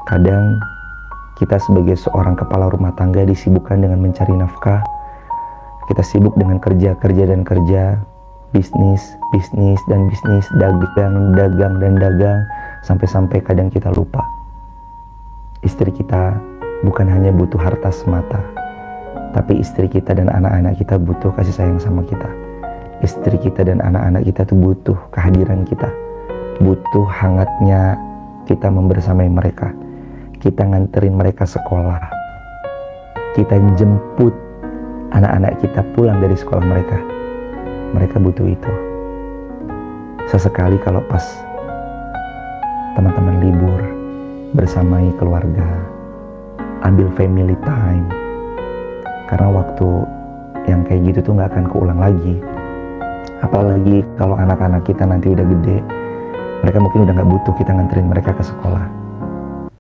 Kadang kita sebagai seorang kepala rumah tangga disibukkan dengan mencari nafkah. Kita sibuk dengan kerja dan kerja, bisnis dan bisnis, dagang dan dagang, sampai-sampai kadang kita lupa. Istri kita bukan hanya butuh harta semata, tapi istri kita dan anak-anak kita butuh kasih sayang sama kita. Istri kita dan anak-anak kita tuh butuh kehadiran kita, butuh hangatnya kita membersamai mereka. Kita nganterin mereka sekolah, kita jemput anak-anak kita pulang dari sekolah mereka. Mereka butuh itu. Sesekali kalau pas teman-teman libur, bersamai keluarga, ambil family time. Karena waktu yang kayak gitu tuh gak akan keulang lagi. Apalagi kalau anak-anak kita nanti udah gede, mereka mungkin udah gak butuh kita nganterin mereka ke sekolah.